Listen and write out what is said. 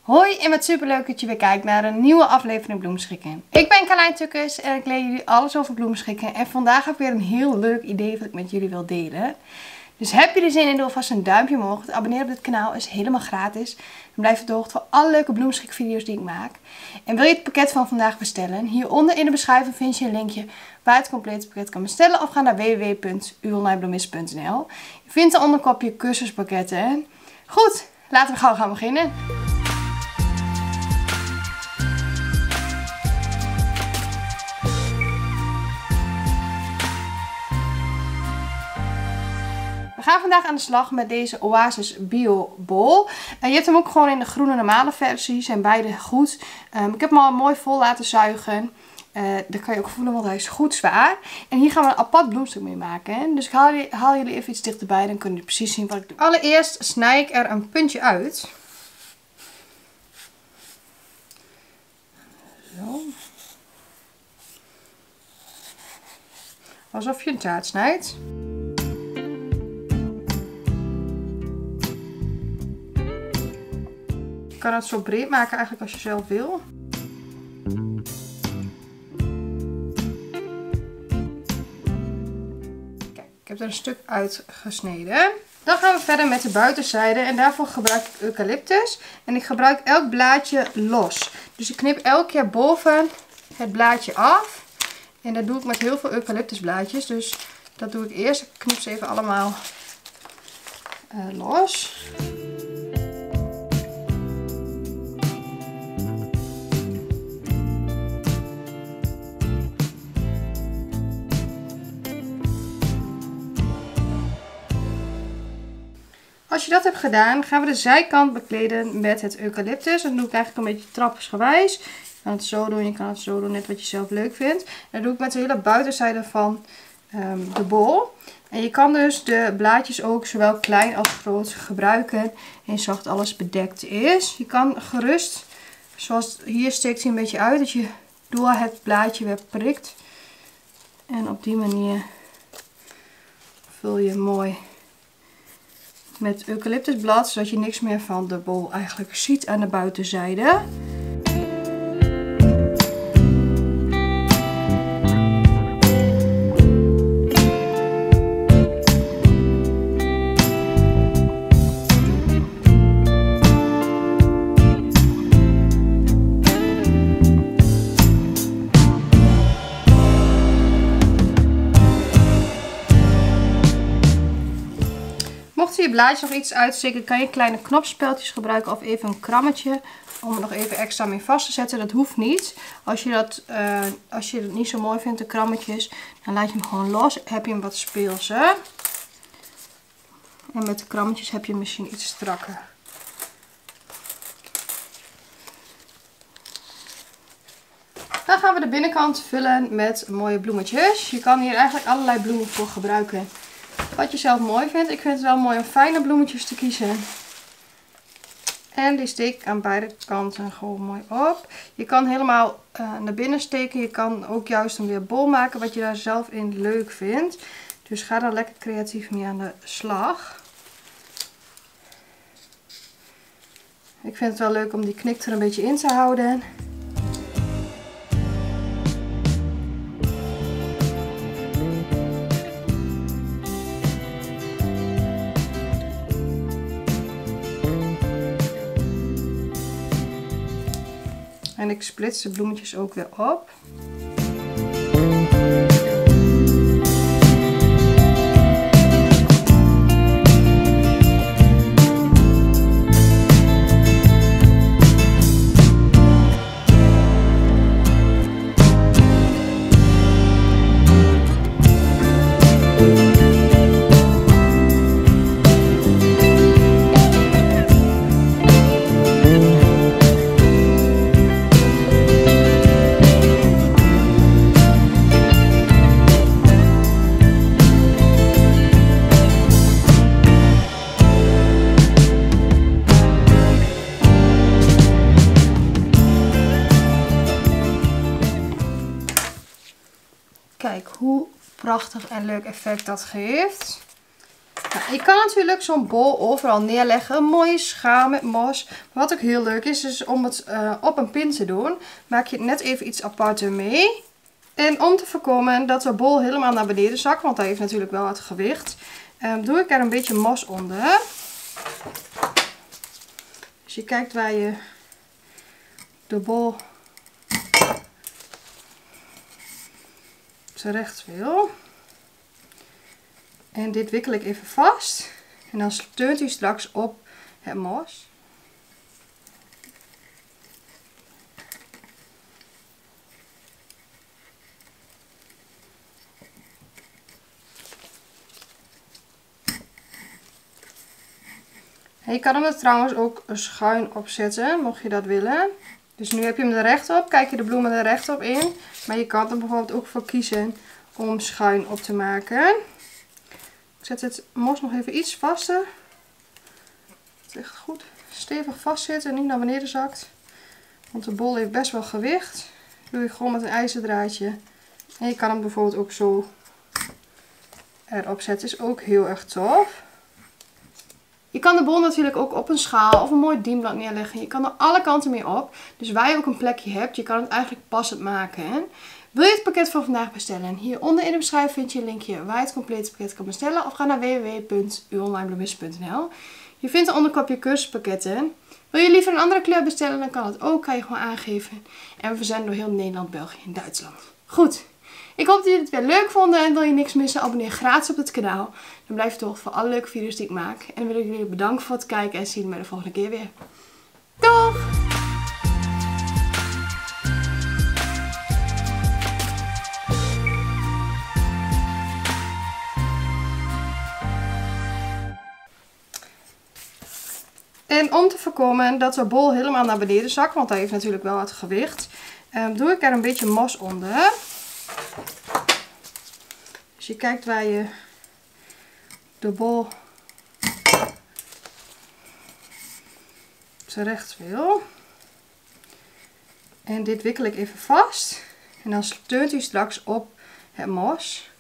Hoi en wat superleuk dat je weer kijkt naar een nieuwe aflevering Bloemschikken. Ik ben Carlijn Tukkers en ik leer jullie alles over bloemschikken. En vandaag heb ik weer een heel leuk idee wat ik met jullie wil delen. Dus heb je er zin in, doe alvast een duimpje omhoog. Het abonneren op dit kanaal is helemaal gratis. Dan blijf je op de hoogte van alle leuke bloemschikvideo's die ik maak. En wil je het pakket van vandaag bestellen? Hieronder in de beschrijving vind je een linkje waar je het complete pakket kan bestellen. Of ga naar www.uonlinebloemist.nl. Je vindt er onder kopje cursuspakketten. Goed, laten we gauw gaan beginnen. We gaan vandaag aan de slag met deze Oasis Bio Bol. Je hebt hem ook gewoon in de groene normale versie. Zijn beide goed. Ik heb hem al mooi vol laten zuigen. Dat kan je ook voelen, want hij is goed zwaar. En hier gaan we een apart bloemstuk mee maken. Dus ik haal jullie even iets dichterbij. Dan kunnen jullie precies zien wat ik doe. Allereerst snij ik er een puntje uit. Zo. Alsof je een taart snijdt. Je kan het zo breed maken eigenlijk als je zelf wil. Kijk, ik heb er een stuk uitgesneden. Dan gaan we verder met de buitenzijde en daarvoor gebruik ik eucalyptus. En ik gebruik elk blaadje los. Dus ik knip elke keer boven het blaadje af. En dat doe ik met heel veel eucalyptusblaadjes. Dus dat doe ik eerst. Ik knip ze even allemaal los. Als je dat hebt gedaan, gaan we de zijkant bekleden met het eucalyptus. En dat doe ik eigenlijk een beetje trappensgewijs. Je kan het zo doen, je kan het zo doen, net wat je zelf leuk vindt. En dat doe ik met de hele buitenzijde van de bol. En je kan dus de blaadjes ook zowel klein als groot gebruiken. En zorg dat alles bedekt is. Je kan gerust, zoals hier steekt hij een beetje uit, dat je door het blaadje weer prikt. En op die manier vul je mooi met eucalyptusblad, zodat je niks meer van de bol eigenlijk ziet aan de buitenzijde. Mocht je blaadjes nog iets uitsteken, kan je kleine knopspeltjes gebruiken of even een krammetje om er nog even extra mee vast te zetten. Dat hoeft niet. Als je het niet zo mooi vindt, de krammetjes, dan laat je hem gewoon los. Heb je hem wat speelser. En met de krammetjes heb je hem misschien iets strakker. Dan gaan we de binnenkant vullen met mooie bloemetjes. Je kan hier eigenlijk allerlei bloemen voor gebruiken. Wat je zelf mooi vindt. Ik vind het wel mooi om fijne bloemetjes te kiezen. En die steek ik aan beide kanten gewoon mooi op. Je kan helemaal naar binnen steken. Je kan ook juist een weer bol maken wat je daar zelf in leuk vindt. Dus ga daar lekker creatief mee aan de slag. Ik vind het wel leuk om die knik er een beetje in te houden. En ik splits de bloemetjes ook weer op. Kijk hoe prachtig en leuk effect dat geeft. Nou, je kan natuurlijk zo'n bol overal neerleggen. Een mooie schaal met mos. Maar wat ook heel leuk is om het op een pin te doen. Maak je het net even iets aparter mee. En om te voorkomen dat de bol helemaal naar beneden zakt, want hij heeft natuurlijk wel wat gewicht, doe ik er een beetje mos onder. Dus je kijkt waar je de bol terecht wil. En dit wikkel ik even vast. En dan steunt hij straks op het mos. En je kan hem er trouwens ook schuin op zetten, mocht je dat willen. Dus nu heb je hem er recht op, kijk je de bloemen er recht op in. Maar je kan er bijvoorbeeld ook voor kiezen om schuin op te maken. Ik zet het mos nog even iets vaster. Dat het echt goed stevig vast zit en niet naar beneden zakt. Want de bol heeft best wel gewicht. Dat doe je gewoon met een ijzerdraadje. En je kan hem bijvoorbeeld ook zo erop zetten. Is ook heel erg tof. Je kan de bol natuurlijk ook op een schaal of een mooi dienblad neerleggen. Je kan er alle kanten mee op. Dus waar je ook een plekje hebt, je kan het eigenlijk passend maken. Wil je het pakket van vandaag bestellen? Hieronder in de beschrijving vind je een linkje waar je het complete pakket kan bestellen. Of ga naar www.uonlinebloemist.nl. Je vindt een onderkopje cursuspakketten. Wil je liever een andere kleur bestellen, dan kan het ook. Kan je gewoon aangeven. En we verzenden door heel Nederland, België en Duitsland. Goed. Ik hoop dat jullie het weer leuk vonden en wil je niks missen, abonneer gratis op het kanaal. Dan blijf je toch voor alle leuke video's die ik maak. En dan wil ik jullie bedanken voor het kijken en zie je bij de volgende keer weer. Doeg! En om te voorkomen dat de bol helemaal naar beneden zakt, want hij heeft natuurlijk wel wat gewicht, doe ik er een beetje mos onder. Dus je kijkt waar je de bol terecht wil. En dit wikkel ik even vast. En dan steunt hij straks op het mos.